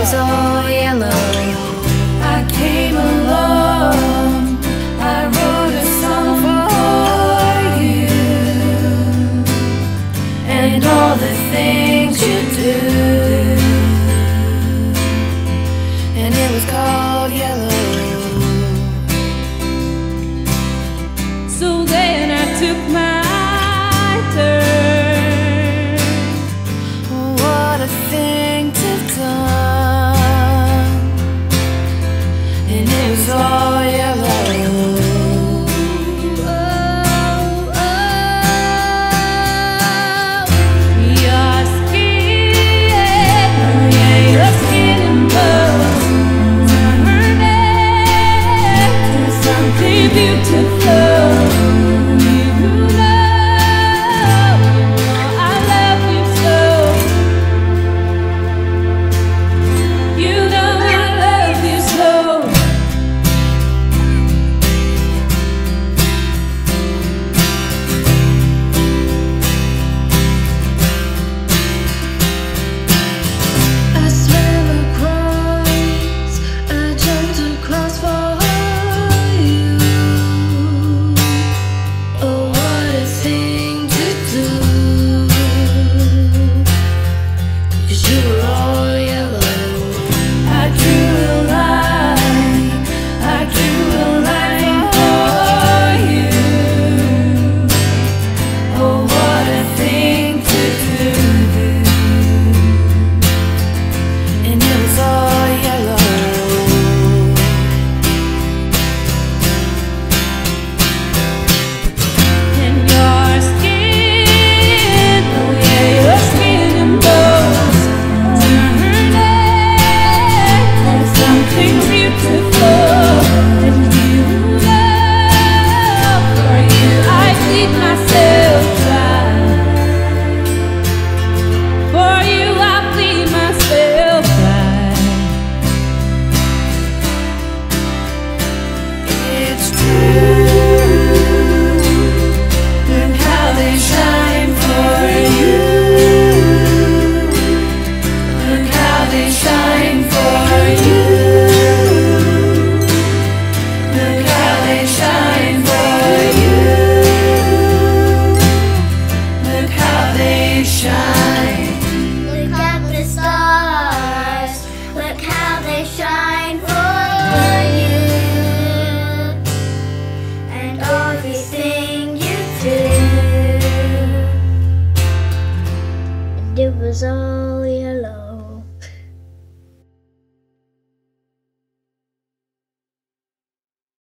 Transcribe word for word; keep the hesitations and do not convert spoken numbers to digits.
was all yellow. I came along, I wrote a song for you, and all the things you do, and it was called Yellow. So then I took my turn. What a thing to have done, and it was all yellow. Oh, oh, your skin, yeah, your skin and bones turned into something beautiful. It was all yellow.